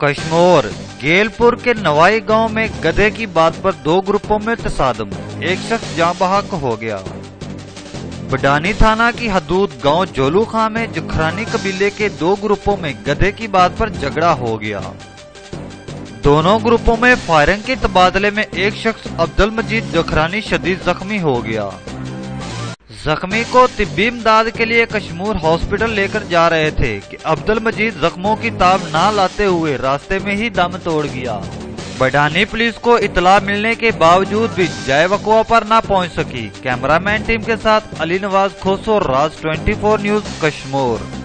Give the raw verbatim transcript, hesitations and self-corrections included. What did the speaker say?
कश्मीर गेलपुर के नवाई गांव में गधे की बात पर दो ग्रुपों में तसादम, एक शख्स जाँ बहक हो गया। बडानी थाना की हदूद गांव जोलू खां में जखरानी कबीले के दो ग्रुपों में गधे की बात पर झगड़ा हो गया। दोनों ग्रुपों में फायरिंग के तबादले में एक शख्स अब्दुल मजीद जखरानी शदीद जख्मी हो गया। जख्मी को तिब्बी इमदाद के लिए कश्मीर हॉस्पिटल लेकर जा रहे थे कि अब्दुल मजीद जख्मों की ताब ना लाते हुए रास्ते में ही दम तोड़ गया। बडानी पुलिस को इतला मिलने के बावजूद भी जाए वक़्वा पर ना पहुंच सकी। कैमरामैन टीम के साथ अली नवाज खोसो, राज चौबीस न्यूज कश्मीर।